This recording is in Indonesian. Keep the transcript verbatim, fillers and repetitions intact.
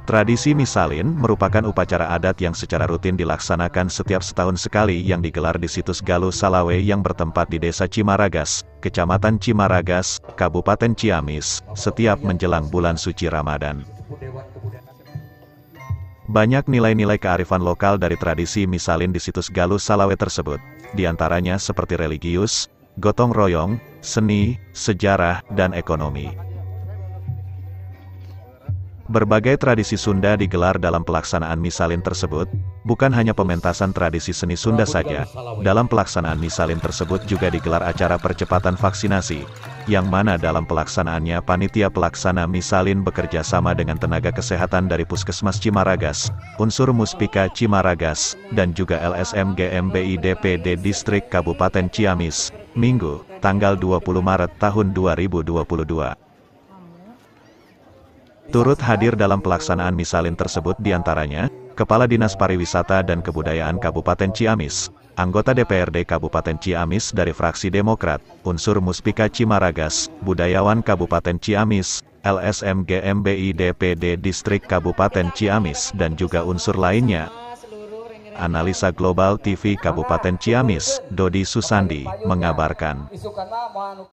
Tradisi Misalin merupakan upacara adat yang secara rutin dilaksanakan setiap setahun sekali yang digelar di situs Galuh Salawe yang bertempat di Desa Cimaragas, Kecamatan Cimaragas, Kabupaten Ciamis, setiap menjelang bulan suci Ramadan. Banyak nilai-nilai kearifan lokal dari tradisi Misalin di situs Galuh Salawe tersebut, diantaranya seperti religius, gotong royong, seni, sejarah, dan ekonomi. Berbagai tradisi Sunda digelar dalam pelaksanaan Misalin tersebut, bukan hanya pementasan tradisi seni Sunda saja. Dalam pelaksanaan Misalin tersebut juga digelar acara percepatan vaksinasi, yang mana dalam pelaksanaannya panitia pelaksana Misalin bekerja sama dengan tenaga kesehatan dari Puskesmas Cimaragas, unsur Muspika Cimaragas, dan juga L S M G M B I D P D Distrik Kabupaten Ciamis, Minggu, tanggal dua puluh Maret tahun dua ribu dua puluh dua. Turut hadir dalam pelaksanaan Misalin tersebut diantaranya, Kepala Dinas Pariwisata dan Kebudayaan Kabupaten Ciamis, anggota D P R D Kabupaten Ciamis dari fraksi Demokrat, unsur Muspika Cimaragas, budayawan Kabupaten Ciamis, L S M G M B I D P D Distrik Kabupaten Ciamis dan juga unsur lainnya. Analisa Global T V Kabupaten Ciamis, Dodi Susandi, mengabarkan.